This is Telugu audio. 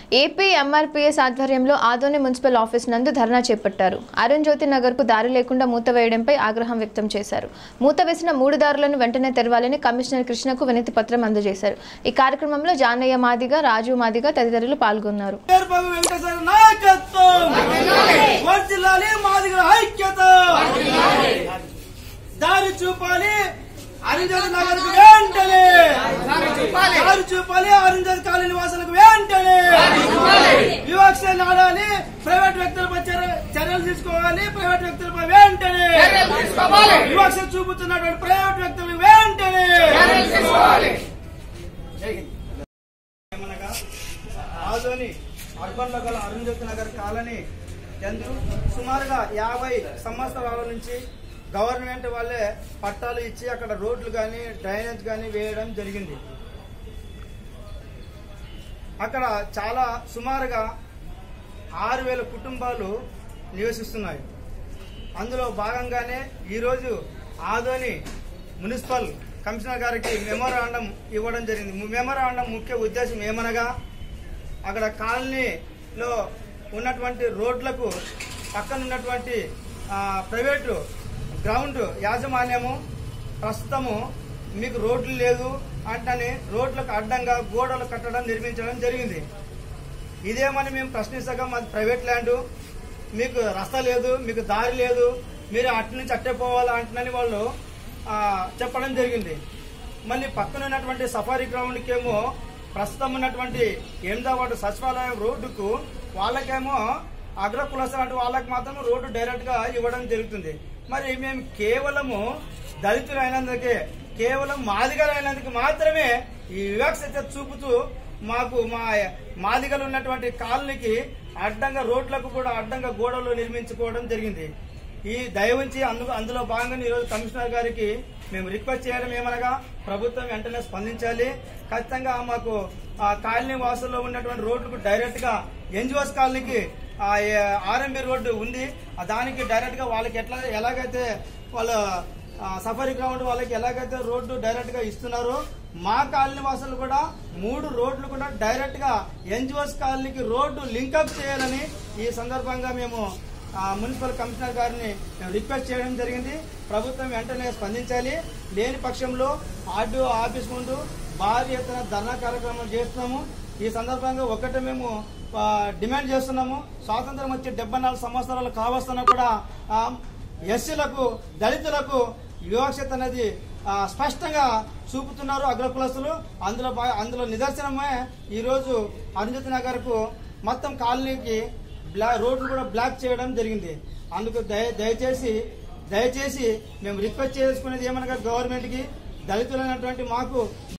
ఏపీ ఎంఆర్పీఎస్ ఆధ్వర్యంలో ఆదోని మున్సిపల్ ఆఫీస్ నందు ధర్నా చేపట్టారు. అరుణ్ జ్యోతి నగర్ కు దారి లేకుండా మూత వేయడంపై ఆగ్రహం వ్యక్తం చేశారు. మూత వేసిన 3 దారులను వెంటనే తెరవాలని కమిషనర్ కృష్ణకు వినతి పత్రం అందజేశారు. ఈ కార్యక్రమంలో జానయ్య మాదిగ, రాజు మాదిగ తదితరులు పాల్గొన్నారు. ప్రైవేట్ వ్యక్తులపై చర్యలు తీసుకోవాలి. ప్రైవేట్ వ్యక్తులపై వెంటనే వివక్ష చూపుతున్నటువంటి ప్రైవేట్ వ్యక్తులు వెంటనే ఆదోని అర్బన్ లో గల అరుణ్ జ్యోతి నగర్ కాలనీ సుమారుగా 50 సంవత్సరాల నుంచి గవర్నమెంట్ వాళ్ళే పట్టాలు ఇచ్చి అక్కడ రోడ్లు కానీ డ్రైనేజ్ కానీ వేయడం జరిగింది. అక్కడ చాలా సుమారుగా 6000 కుటుంబాలు నివసిస్తున్నాయి. అందులో భాగంగానే ఈరోజు ఆదోని మున్సిపల్ కమిషనర్ గారికి మెమోరాండం ఇవ్వడం జరిగింది. మెమోరాండం ముఖ్య ఉద్దేశం ఏమనగా అక్కడ కాలనీలో ఉన్నటువంటి రోడ్లకు పక్కన ఉన్నటువంటి ప్రైవేటు గ్రౌండ్ యాజమాన్యము ప్రస్తుతము మీకు రోడ్లు లేదు అంటని రోడ్లకు అడ్డంగా గోడలు కట్టడం నిర్మించడం జరిగింది. ఇదేమని మేము ప్రశ్నించగా మాది ప్రైవేట్ ల్యాండ్, మీకు రస్తా లేదు, మీకు దారి లేదు, మీరు అటు నుంచి అట్టే పోవాలా అంటున్నాని వాళ్ళు చెప్పడం జరిగింది. మళ్ళీ పక్కన ఉన్నటువంటి సఫారీ గ్రౌండ్కేమో ప్రస్తుతం ఉన్నటువంటి 8వ వార్డు సచివాలయం రోడ్డుకు వాళ్ళకేమో అగ్రకులస అంటే వాళ్ళకి మాత్రం రోడ్డు డైరెక్ట్ గా ఇవ్వడం జరుగుతుంది. మరి మేము కేవలము దళితులు అయినందుకే, కేవలం మాదిగలైనందుకు మాత్రమే ఈ వివక్షత చూపుతూ మాకు మా మాదిగలు ఉన్నటువంటి కాలనీకి అడ్డంగా రోడ్లకు కూడా అడ్డంగా గోడలు నిర్మించుకోవడం జరిగింది. ఈ దయవుంచి అందులో భాగంగా ఈరోజు కమిషనర్ గారికి మేము రిక్వెస్ట్ చేయడం ఏమనగా ప్రభుత్వం వెంటనే స్పందించాలి. ఖచ్చితంగా మాకు కాలనీ వాసుల్లో ఉన్నటువంటి రోడ్లకు డైరెక్ట్ గా ఎన్జిఓస్ కాలనీకి ఆర్ఎంబి రోడ్డు ఉంది, దానికి డైరెక్ట్ గా వాళ్ళకి ఎలాగైతే వాళ్ళ సఫారీ గ్రౌండ్ వాళ్ళకి ఎలాగైతే రోడ్డు డైరెక్ట్ గా ఇస్తున్నారో మా కాలనీ వాసులు కూడా 3 రోడ్లు కూడా డైరెక్ట్ గా ఎన్జిఓస్ కాలనీకి రోడ్డు లింకప్ చేయాలని ఈ సందర్భంగా మేము మున్సిపల్ కమిషనర్ గారిని రిక్వెస్ట్ చేయడం జరిగింది. ప్రభుత్వం వెంటనే స్పందించాలి. లేని పక్షంలో ఆర్డీఓ ఆఫీస్ ముందు భారీ ఎత్తున ధర్నా కార్యక్రమం చేస్తున్నాము. ఈ సందర్భంగా ఒకటే మేము డిమాండ్ చేస్తున్నాము. స్వాతంత్రం వచ్చి 74 సంవత్సరాలు కావస్తున్నా కూడా ఎస్సీలకు, దళితులకు వివక్షత అనేది స్పష్టంగా చూపుతున్నారు అగ్రకులస్తులు. అందులో నిదర్శనమే ఈరోజు అరుణ్ జ్యోతి నగర్ కు మొత్తం కాలనీకి రోడ్లు కూడా బ్లాక్ చేయడం జరిగింది. అందుకు దయచేసి మేము రిక్వెస్ట్ చేసుకునేది ఏమనగా గవర్నమెంట్ కి దళితులైనటువంటి మాకు